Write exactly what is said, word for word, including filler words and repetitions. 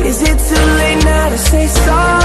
Is it too late now to say sorry?